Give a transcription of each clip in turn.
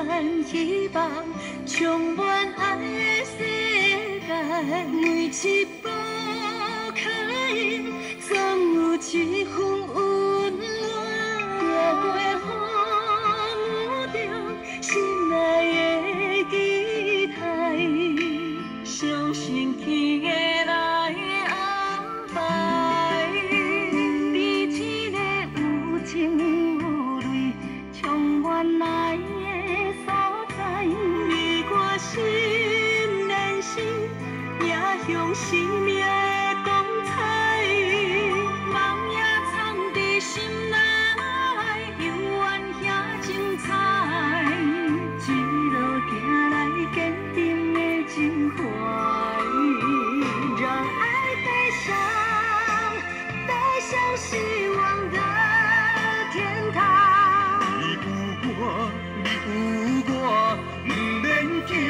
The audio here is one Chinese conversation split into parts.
满希望，充满爱的世界，每一步脚印总有一份温暖，越过风中心内的期待，相信天会来安排。你一个有情有泪，充满爱的所在，你我心连心，也向生命的光彩。梦也藏伫心内，永远遐精彩。一路行来，坚定的情怀，让爱飞翔，飞向希望的天堂。你有我，你有我，不免惊。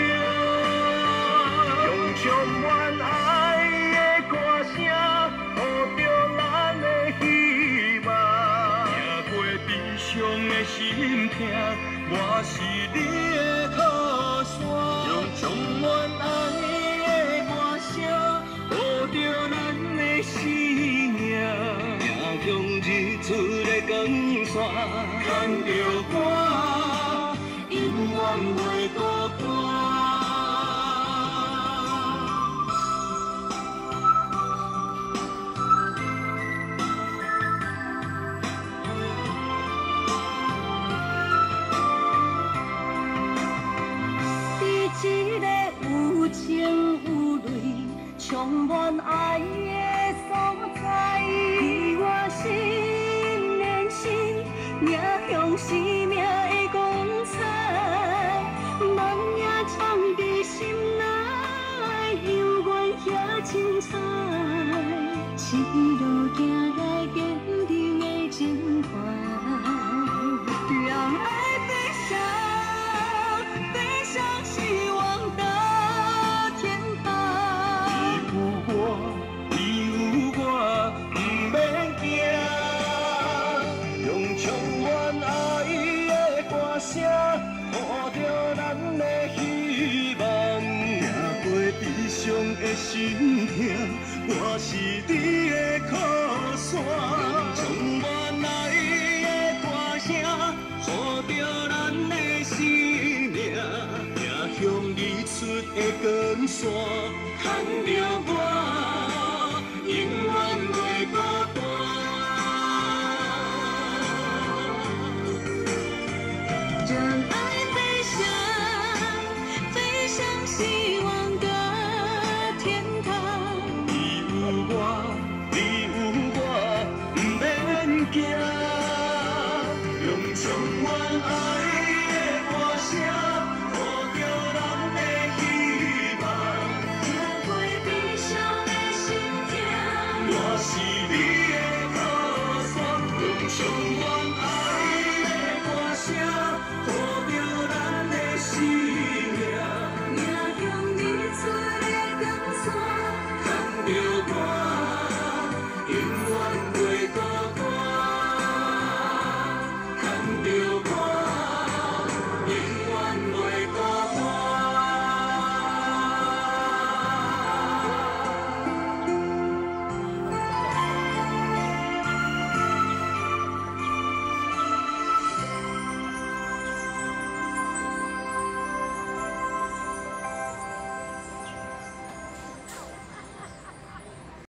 用充满爱的歌声，呼着咱的希望。行过悲伤的心痛，我是你的靠山。用充满爱的歌声，呼着咱的生命。迎向日出的光线，牵着我，永远袂孤单。你一个有情有泪，充满爱的所在，你我心连心，迎向生命的光彩。梦也藏伫心内，永远遐精彩。一路行来，坚定的情怀，让爱飞翔，飞向希望的天堂。你有我，你有我，不免惊。用充满爱的歌声，呼着咱的希望。行过悲伤的心痛，我是你的靠山。充满爱的歌声，呼着咱的生命。迎向日出的光线，牵着我，永远袂孤单。让爱飞翔，飞向希